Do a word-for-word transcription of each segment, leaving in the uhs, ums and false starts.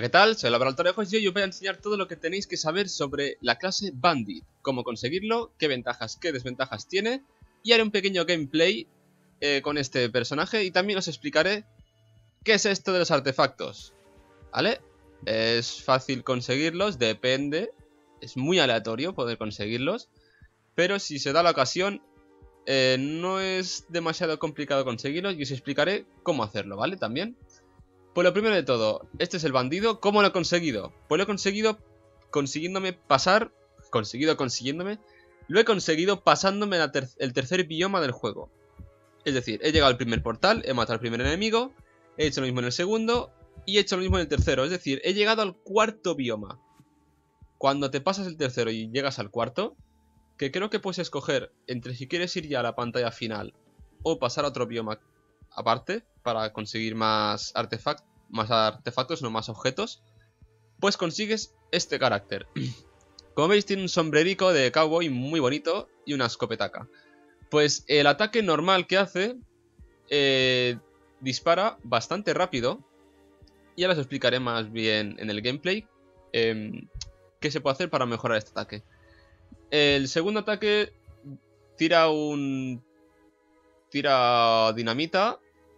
¿qué tal? Soy el Laboratorio de y hoy os voy a enseñar todo lo que tenéis que saber sobre la clase Bandit, cómo conseguirlo, qué ventajas, qué desventajas tiene, y haré un pequeño gameplay eh, con este personaje y también os explicaré qué es esto de los artefactos, ¿vale? Es fácil conseguirlos, depende, es muy aleatorio poder conseguirlos, pero si se da la ocasión eh, no es demasiado complicado conseguirlos y os explicaré cómo hacerlo, ¿vale? También. Pues lo primero de todo, este es el bandido. ¿Cómo lo he conseguido? Pues lo he conseguido consiguiéndome pasar... Conseguido consiguiéndome... Lo he conseguido pasándome la ter el tercer bioma del juego. Es decir, he llegado al primer portal, he matado al primer enemigo, he hecho lo mismo en el segundo y he hecho lo mismo en el tercero. Es decir, he llegado al cuarto bioma. Cuando te pasas el tercero y llegas al cuarto, que creo que puedes escoger entre si quieres ir ya a la pantalla final o pasar a otro bioma aparte para conseguir más, artefact más artefactos, no más objetos, pues consigues este carácter. Como veis tiene un sombrerico de cowboy muy bonito y una escopetaca. Pues el ataque normal que hace eh, dispara bastante rápido. Y ahora os explicaré más bien en el gameplay eh, qué se puede hacer para mejorar este ataque. El segundo ataque tira un... Tira dinamita.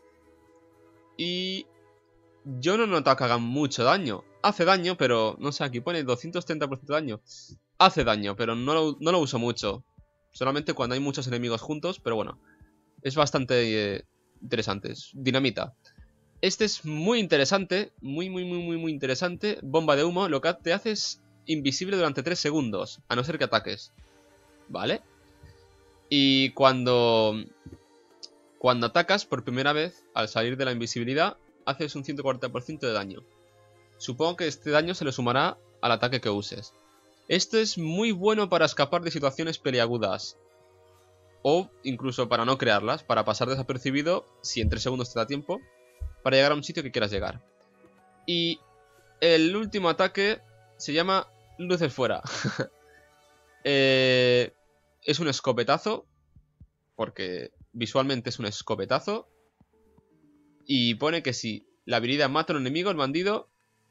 Y yo no noto que hagan mucho daño. Hace daño, pero no sé, aquí pone doscientos treinta por ciento de daño. Hace daño, pero no lo, no lo uso mucho. Solamente cuando hay muchos enemigos juntos, pero bueno. Es bastante eh, interesante. Es dinamita. Este es muy interesante. Muy, muy, muy, muy, muy interesante. Bomba de humo. Lo que te hace es invisible durante tres segundos. A no ser que ataques. ¿Vale? Y cuando... Cuando atacas por primera vez, al salir de la invisibilidad, haces un ciento cuarenta por ciento de daño. Supongo que este daño se le sumará al ataque que uses. Esto es muy bueno para escapar de situaciones peliagudas. O incluso para no crearlas, para pasar desapercibido, si en tres segundos te da tiempo, para llegar a un sitio que quieras llegar. Y el último ataque se llama Luces Fuera. eh, es un escopetazo, porque... Visualmente es un escopetazo. Y pone que si la habilidad mata a un enemigo, el bandido,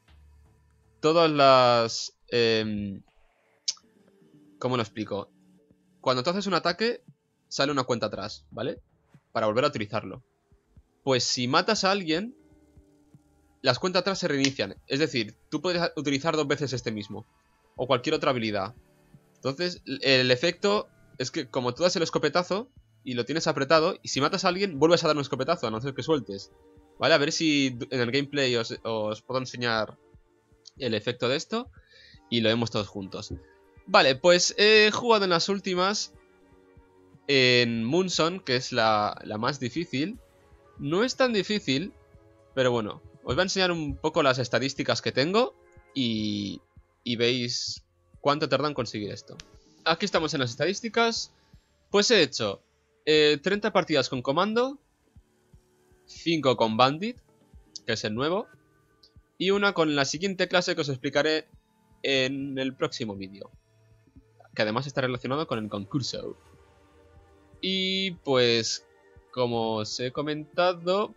todas las... Eh, ¿Cómo lo explico? Cuando tú haces un ataque, sale una cuenta atrás, ¿vale? Para volver a utilizarlo. Pues si matas a alguien, las cuentas atrás se reinician. Es decir, tú puedes utilizar dos veces este mismo. O cualquier otra habilidad. Entonces, el efecto es que como tú das el escopetazo... Y lo tienes apretado, y si matas a alguien, vuelves a dar un escopetazo, a no ser que sueltes. Vale, a ver si en el gameplay os, os puedo enseñar el efecto de esto. Y lo vemos todos juntos. Vale, pues he jugado en las últimas en Munson, que es la, la más difícil. No es tan difícil, pero bueno, os voy a enseñar un poco las estadísticas que tengo. Y, y veis cuánto tardan en conseguir esto. Aquí estamos en las estadísticas. Pues he hecho... Eh, treinta partidas con comando, cinco con bandit, que es el nuevo, y una con la siguiente clase que os explicaré en el próximo vídeo, que además está relacionado con el concurso. Y pues, como os he comentado,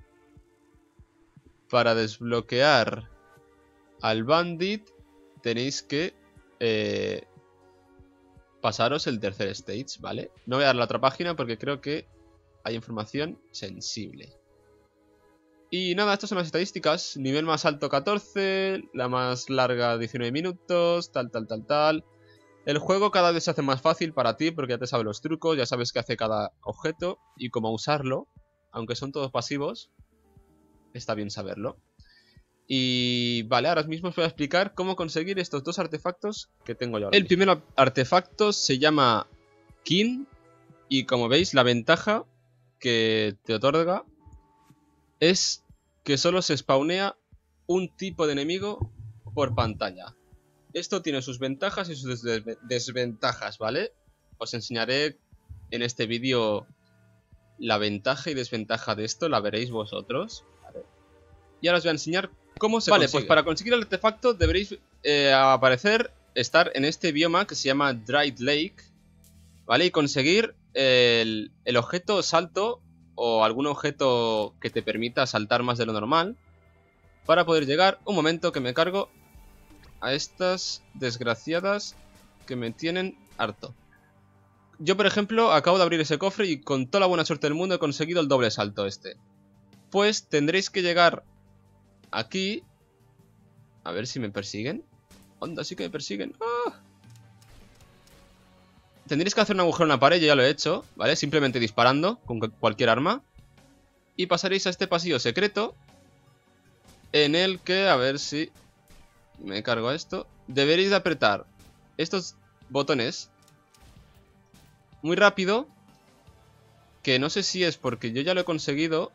para desbloquear al bandit tenéis que... Eh, pasaros el tercer stage, ¿vale? No voy a dar la otra página porque creo que hay información sensible. Y nada, estas son las estadísticas. Nivel más alto catorce, la más larga diecinueve minutos, tal, tal, tal, tal. El juego cada vez se hace más fácil para ti porque ya te sabes los trucos, ya sabes qué hace cada objeto y cómo usarlo. Aunque son todos pasivos, está bien saberlo. Y vale, ahora mismo os voy a explicar cómo conseguir estos dos artefactos que tengo yo ahora. El primer artefacto se llama King. Y como veis, la ventaja que te otorga es que solo se spawnea un tipo de enemigo por pantalla. Esto tiene sus ventajas y sus desventajas, ¿vale? Os enseñaré en este vídeo la ventaja y desventaja de esto, la veréis vosotros. ¿Vale? Y ahora os voy a enseñar cómo se Vale, consigue. Pues para conseguir el artefacto deberéis eh, aparecer, estar en este bioma que se llama Dried Lake, ¿vale? Y conseguir el, el objeto salto o algún objeto que te permita saltar más de lo normal. para poder llegar. Un momento que me cargo a estas desgraciadas que me tienen harto. Yo, por ejemplo, acabo de abrir ese cofre y con toda la buena suerte del mundo he conseguido el doble salto este. Pues tendréis que llegar aquí. A ver si me persiguen. Onda, sí que me persiguen. ¡Ah! Tendréis que hacer un agujero en la pared, yo ya lo he hecho, ¿vale? Simplemente disparando con cualquier arma. Y pasaréis a este pasillo secreto, en el que, a ver si me cargo a esto. Deberéis de apretar estos botones muy rápido, que no sé si es porque yo ya lo he conseguido,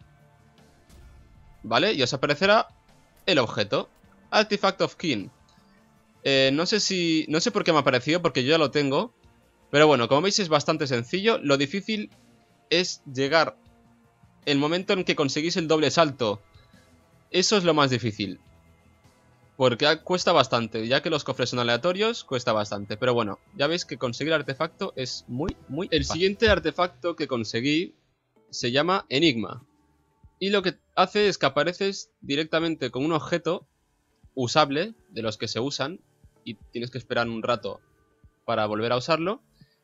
¿vale? Y os aparecerá el objeto, Artifact of King. eh, No sé si... no sé por qué me ha aparecido, porque yo ya lo tengo. Pero bueno, como veis es bastante sencillo. Lo difícil es llegar el momento en que conseguís el doble salto. Eso es lo más difícil, porque cuesta bastante. Ya que los cofres son aleatorios, cuesta bastante. Pero bueno, ya veis que conseguir el artefacto es muy, muy fácil. El siguiente artefacto que conseguí se llama Enigma. Y lo que hace es que apareces directamente con un objeto usable, de los que se usan, y tienes que esperar un rato para volver a usarlo.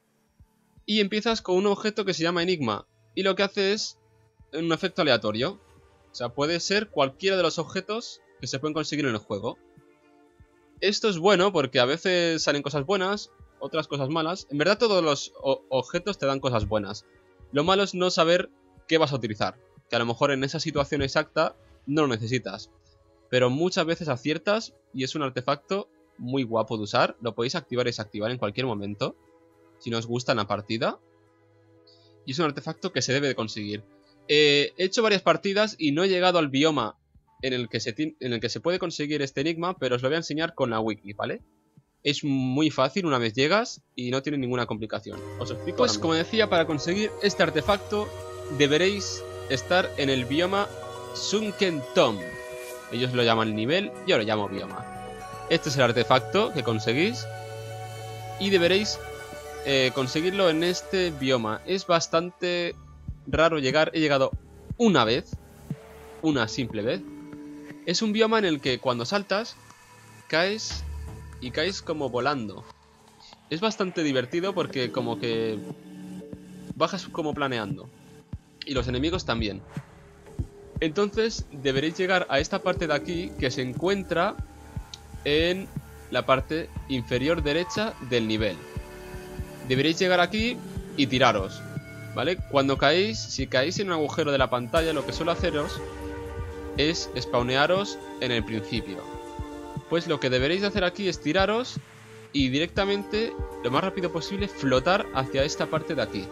Y empiezas con un objeto que se llama Enigma, y lo que hace es un efecto aleatorio. O sea, puede ser cualquiera de los objetos que se pueden conseguir en el juego. Esto es bueno porque a veces salen cosas buenas, otras cosas malas. En verdad todos los objetos te dan cosas buenas. Lo malo es no saber qué vas a utilizar, que a lo mejor en esa situación exacta no lo necesitas. Pero muchas veces aciertas y es un artefacto muy guapo de usar. Lo podéis activar y desactivar en cualquier momento, si no os gusta en la partida. Y es un artefacto que se debe de conseguir. Eh, he hecho varias partidas y no he llegado al bioma en el, que se en el que se puede conseguir este enigma, pero os lo voy a enseñar con la wiki, ¿vale? Es muy fácil una vez llegas y no tiene ninguna complicación. Os explico. Pues como decía, para conseguir este artefacto deberéis estar en el bioma Sunken Tomb. Ellos lo llaman nivel, yo lo llamo bioma. Este es el artefacto que conseguís y deberéis eh, conseguirlo en este bioma. Es bastante raro llegar, he llegado una vez, una simple vez. Es un bioma en el que cuando saltas caes y caes como volando. Es bastante divertido porque como que bajas como planeando. Y los enemigos también. Entonces deberéis llegar a esta parte de aquí, que se encuentra en la parte inferior derecha del nivel. Deberéis llegar aquí y tiraros, ¿vale? Cuando caéis, si caéis en un agujero de la pantalla, lo que suelo haceros es spawnearos en el principio. Pues lo que deberéis hacer aquí es tiraros y directamente, lo más rápido posible, flotar hacia esta parte de aquí.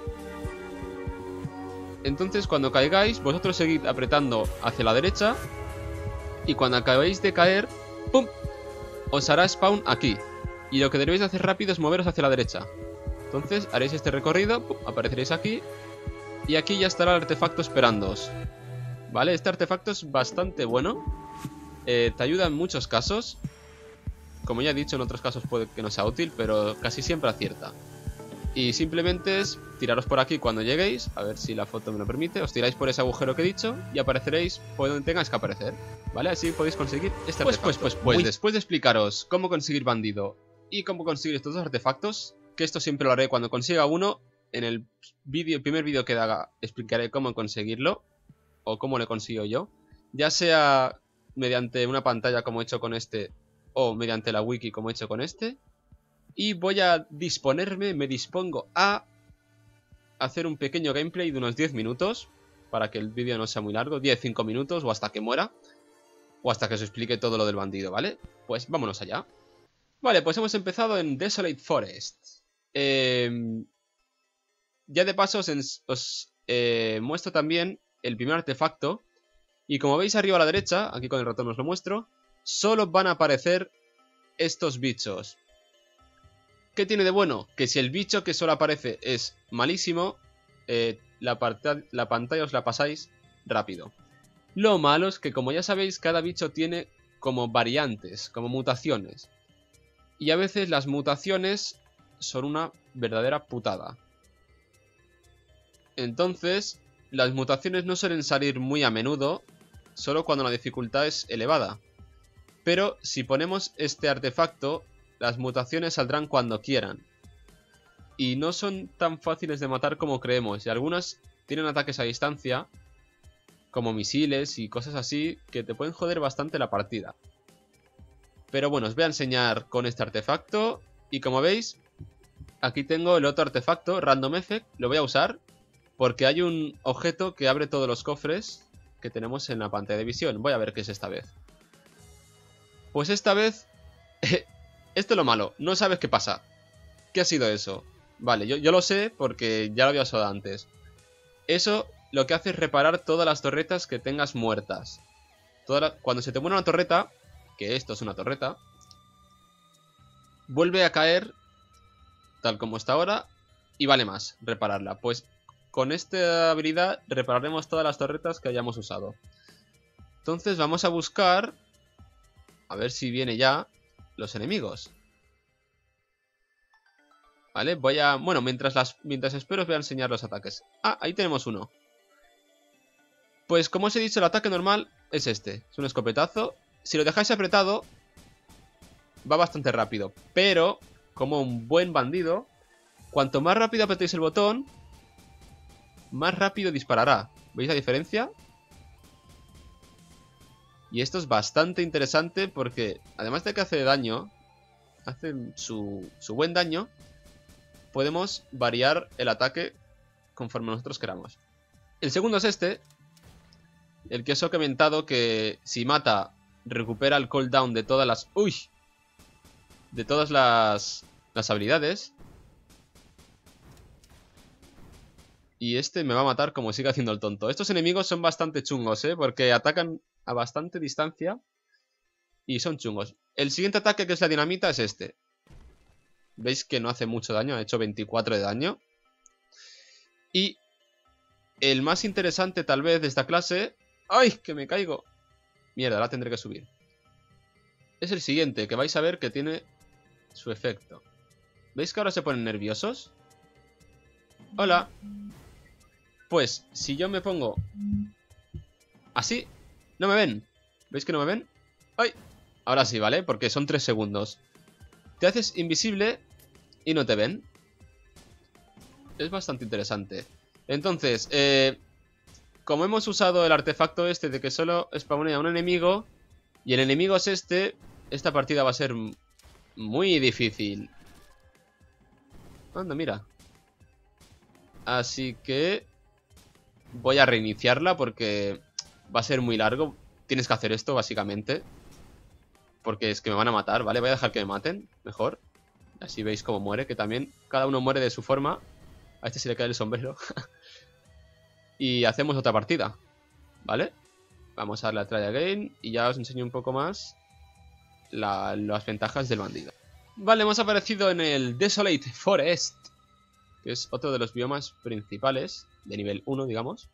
Entonces cuando caigáis, vosotros seguid apretando hacia la derecha y cuando acabéis de caer, ¡pum!, os hará spawn aquí. Y lo que debéis hacer rápido es moveros hacia la derecha. Entonces haréis este recorrido, ¡pum!, apareceréis aquí y aquí ya estará el artefacto esperándoos. Vale, este artefacto es bastante bueno, eh, te ayuda en muchos casos. Como ya he dicho, en otros casos puede que no sea útil, pero casi siempre acierta. Y simplemente es tiraros por aquí cuando lleguéis, a ver si la foto me lo permite. Os tiráis por ese agujero que he dicho y apareceréis por donde tengáis que aparecer, ¿vale? Así podéis conseguir este pues, artefacto. Pues, pues, pues, Muy... después de explicaros cómo conseguir bandido y cómo conseguir estos dos artefactos, que esto siempre lo haré cuando consiga uno, en el vídeo, el primer vídeo que haga explicaré cómo conseguirlo, o cómo lo consigo yo, ya sea mediante una pantalla como he hecho con este, o mediante la wiki como he hecho con este. Y voy a disponerme, me dispongo a hacer un pequeño gameplay de unos diez minutos, para que el vídeo no sea muy largo, diez a cinco minutos, o hasta que muera, o hasta que os explique todo lo del bandido, ¿vale? Pues vámonos allá. Vale, pues hemos empezado en Desolate Forest. Eh, ya de paso os, os eh, muestro también el primer artefacto. Y como veis arriba a la derecha, aquí con el ratón os lo muestro, solo van a aparecer estos bichos. ¿Qué tiene de bueno? Que si el bicho que solo aparece es malísimo, eh, la, la pantalla os la pasáis rápido. Lo malo es que, como ya sabéis, cada bicho tiene como variantes, como mutaciones. Y a veces las mutaciones son una verdadera putada. Entonces, las mutaciones no suelen salir muy a menudo solo cuando la dificultad es elevada. Pero si ponemos este artefacto, las mutaciones saldrán cuando quieran. Y no son tan fáciles de matar como creemos. Y algunas tienen ataques a distancia, como misiles y cosas así, que te pueden joder bastante la partida. Pero bueno, os voy a enseñar con este artefacto. Y como veis, aquí tengo el otro artefacto, Random Effect. Lo voy a usar porque hay un objeto que abre todos los cofres que tenemos en la pantalla de visión. Voy a ver qué es esta vez. Pues esta vez... esto es lo malo, no sabes qué pasa. ¿Qué ha sido eso? Vale, yo, yo lo sé porque ya lo había usado antes. Eso lo que hace es reparar todas las torretas que tengas muertas. Toda la... Cuando se te muere una torreta, que esto es una torreta, vuelve a caer tal como está ahora y vale más repararla. Pues con esta habilidad repararemos todas las torretas que hayamos usado. Entonces vamos a buscar, a ver si viene ya los enemigos. Vale, voy a... Bueno, mientras, las... mientras espero os voy a enseñar los ataques. Ah, ahí tenemos uno. Pues como os he dicho, el ataque normal es este. Es un escopetazo. Si lo dejáis apretado, va bastante rápido. Pero, como un buen bandido, cuanto más rápido apretéis el botón, más rápido disparará. ¿Veis la diferencia? Y esto es bastante interesante porque, además de que hace daño, hace su, su buen daño, podemos variar el ataque conforme nosotros queramos. El segundo es este, el que os he comentado que si mata, recupera el cooldown de todas las... ¡Uy! De todas las, las habilidades. Y este me va a matar como siga haciendo el tonto. Estos enemigos son bastante chungos, ¿eh? Porque atacan a bastante distancia y son chungos. El siguiente ataque, que es la dinamita, es este. Veis que no hace mucho daño, ha hecho veinticuatro de daño. Y el más interesante tal vez de esta clase... ¡Ay! Que me caigo. Mierda, ahora tendré que subir. Es el siguiente, que vais a ver que tiene su efecto. ¿Veis que ahora se ponen nerviosos? Hola. Pues, si yo me pongo así, no me ven. ¿Veis que no me ven? ¡Ay! Ahora sí, ¿vale? Porque son tres segundos. Te haces invisible y no te ven. Es bastante interesante. Entonces, eh, como hemos usado el artefacto este de que solo spawnea un enemigo y el enemigo es este, esta partida va a ser muy difícil. Anda, mira. Así que voy a reiniciarla porque va a ser muy largo. Tienes que hacer esto, básicamente. Porque es que me van a matar, ¿vale? Voy a dejar que me maten, mejor. Así veis cómo muere, que también cada uno muere de su forma. A este se le cae el sombrero. Y hacemos otra partida, ¿vale? Vamos a darle a try again y ya os enseño un poco más la, las ventajas del bandido. Vale, hemos aparecido en el Desolate Forest, que es otro de los biomas principales, de nivel uno, digamos.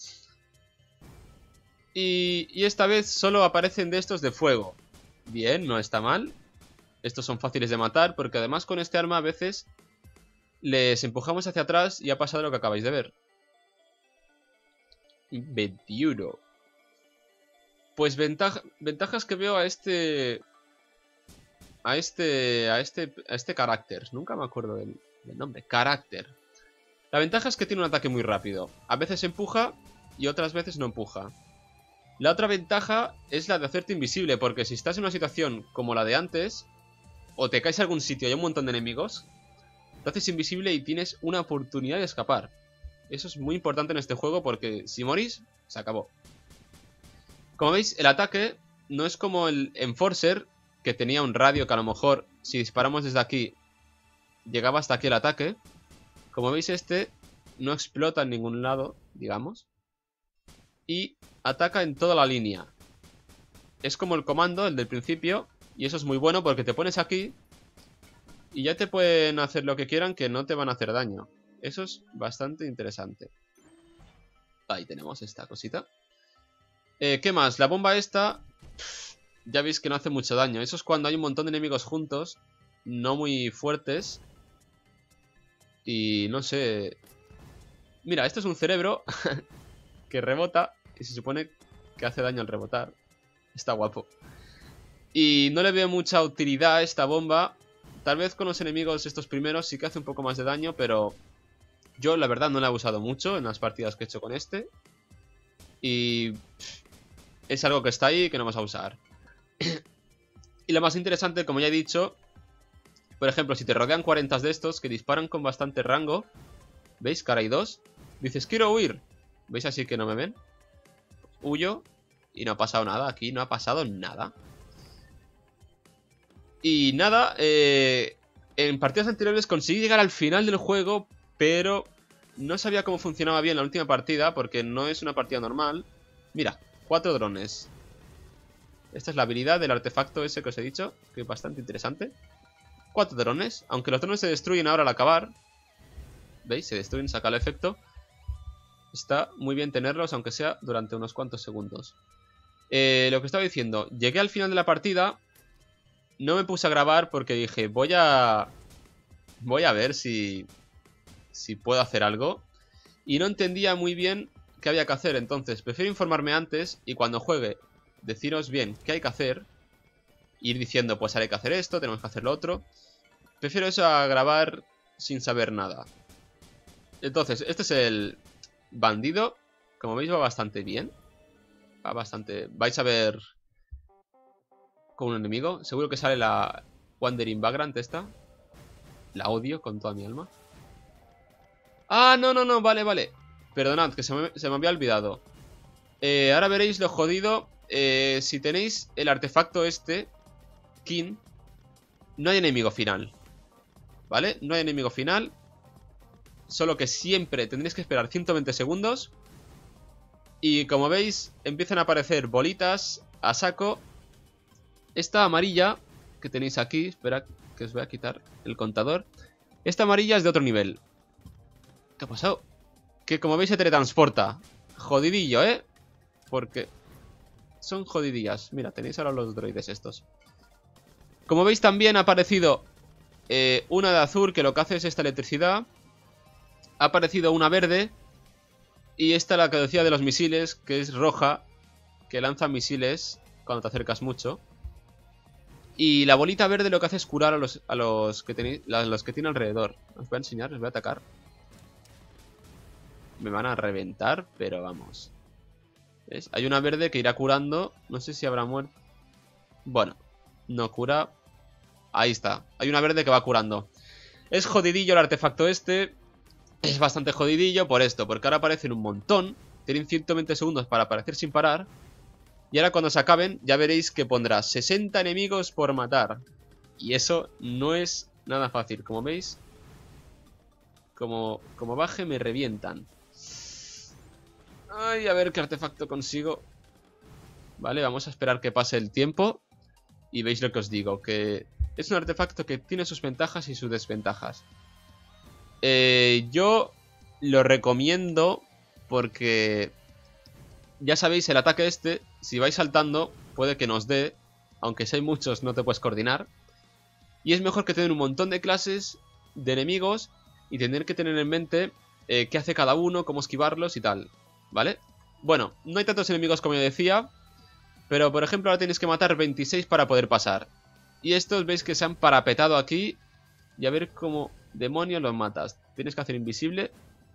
Y, y esta vez solo aparecen de estos de fuego. Bien, no está mal. Estos son fáciles de matar porque además con este arma a veces les empujamos hacia atrás y ha pasado lo que acabáis de ver. veintiuno. Pues ventaja, ventajas que veo a este... A este... A este... A este carácter. Nunca me acuerdo del, del nombre. Carácter. La ventaja es que tiene un ataque muy rápido. A veces empuja y otras veces no empuja. La otra ventaja es la de hacerte invisible, porque si estás en una situación como la de antes, o te caes a algún sitio y hay un montón de enemigos, te haces invisible y tienes una oportunidad de escapar. Eso es muy importante en este juego porque si morís, se acabó. Como veis, el ataque no es como el Enforcer, que tenía un radio que a lo mejor, si disparamos desde aquí, llegaba hasta aquí el ataque. Como veis, este no explota en ningún lado, digamos. Y ataca en toda la línea. Es como el comando, el del principio. Y eso es muy bueno porque te pones aquí y ya te pueden hacer lo que quieran, que no te van a hacer daño. Eso es bastante interesante. Ahí tenemos esta cosita. Eh, ¿Qué más? La bomba esta, ya veis que no hace mucho daño. Eso es cuando hay un montón de enemigos juntos, no muy fuertes. Y no sé... Mira, esto es un cerebro que rebota y se supone que hace daño al rebotar. Está guapo. Y no le veo mucha utilidad a esta bomba. Tal vez con los enemigos estos primeros sí que hace un poco más de daño, pero yo la verdad no la he usado mucho en las partidas que he hecho con este. Y es algo que está ahí y que no vamos a usar. Y lo más interesante, como ya he dicho, por ejemplo, si te rodean cuarenta de estos que disparan con bastante rango, ¿veis? Cara hay dos. Dices, quiero huir. ¿Veis así que no me ven? Huyo y no ha pasado nada. Aquí no ha pasado nada. Y nada, eh, en partidas anteriores conseguí llegar al final del juego, pero no sabía cómo funcionaba bien la última partida, porque no es una partida normal. Mira, cuatro drones. Esta es la habilidad del artefacto ese que os he dicho, que es bastante interesante. Cuatro drones, aunque los drones se destruyen ahora al acabar. ¿Veis? Se destruyen, saca el efecto. Está muy bien tenerlos, aunque sea durante unos cuantos segundos. Eh, lo que estaba diciendo, llegué al final de la partida. No me puse a grabar porque dije, voy a... Voy a ver si... Si puedo hacer algo. Y no entendía muy bien qué había que hacer. Entonces, prefiero informarme antes y cuando juegue, deciros bien qué hay que hacer. Ir diciendo, pues ahora hay que hacer esto, tenemos que hacer lo otro. Prefiero eso a grabar sin saber nada. Entonces, este es el bandido. Como veis va bastante bien. Va bastante... Vais a ver... Con un enemigo. Seguro que sale la Wandering Vagrant esta. La odio con toda mi alma. Ah, no, no, no, vale, vale. Perdonad, que se me, se me había olvidado. eh, Ahora veréis lo jodido. eh, Si tenéis el artefacto este, King, no hay enemigo final, ¿vale? No hay enemigo final. Solo que siempre tendréis que esperar ciento veinte segundos. Y como veis, empiezan a aparecer bolitas a saco. Esta amarilla que tenéis aquí, espera que os voy a quitar el contador. Esta amarilla es de otro nivel. ¿Qué ha pasado? Que como veis se teletransporta. Jodidillo, ¿eh? Porque son jodidillas. Mira, tenéis ahora los droides estos. Como veis también ha aparecido eh, una de azul que lo que hace es esta electricidad. Ha aparecido una verde. Y esta la que decía de los misiles, que es roja, que lanza misiles cuando te acercas mucho. Y la bolita verde lo que hace es curar a los, a los que tenéis, a los que tiene alrededor. Os voy a enseñar, os voy a atacar. Me van a reventar, pero vamos. ¿Ves? Hay una verde que irá curando. No sé si habrá muerto. Bueno, no cura. Ahí está. Hay una verde que va curando. Es jodidillo el artefacto este. Es bastante jodidillo por esto, porque ahora aparecen un montón. Tienen ciento veinte segundos para aparecer sin parar. Y ahora cuando se acaben ya veréis que pondrá sesenta enemigos por matar. Y eso no es nada fácil. Como veis, como, como baje me revientan. Ay, a ver qué artefacto consigo. Vale, vamos a esperar que pase el tiempo. Y veis lo que os digo, que es un artefacto que tiene sus ventajas y sus desventajas. Eh, yo lo recomiendo porque... Ya sabéis, el ataque este, si vais saltando, puede que nos dé. Aunque si hay muchos no te puedes coordinar. Y es mejor que tener un montón de clases de enemigos y tener que tener en mente eh, qué hace cada uno, cómo esquivarlos y tal, ¿vale? Bueno, no hay tantos enemigos como yo decía, pero por ejemplo ahora tienes que matar veintiséis para poder pasar. Y estos veis que se han parapetado aquí. Y a ver cómo demonios los matas. Tienes que hacer invisible.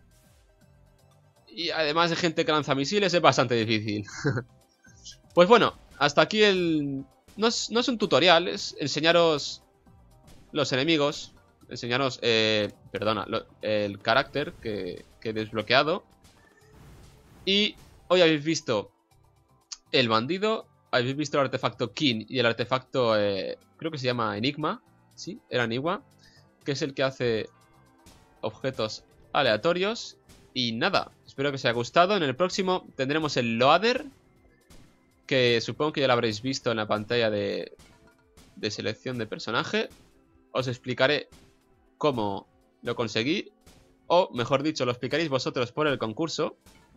Y además de gente que lanza misiles es bastante difícil. Pues bueno, hasta aquí el... No es, no es un tutorial, es enseñaros los enemigos. Enseñaros, eh, perdona, lo, el carácter que, que he desbloqueado. Y hoy habéis visto el bandido, habéis visto el artefacto King y el artefacto, eh, creo que se llama Enigma. Sí, era Enigma, que es el que hace objetos aleatorios. Y nada, espero que os haya gustado. En el próximo tendremos el Loader, que supongo que ya lo habréis visto en la pantalla de, de selección de personaje. Os explicaré cómo lo conseguí, o mejor dicho, lo explicaréis vosotros por el concurso.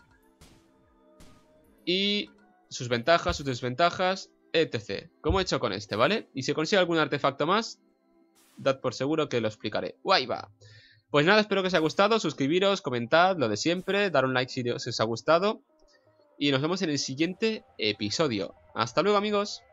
Y sus ventajas, sus desventajas, etcétera. Como he hecho con este, ¿vale? Y si consigo algún artefacto más, dad por seguro que lo explicaré. ¡Guay, va! Pues nada, espero que os haya gustado. Suscribiros, comentad, lo de siempre. Dar un like si os ha gustado. y nos vemos en el siguiente episodio. Hasta luego, amigos.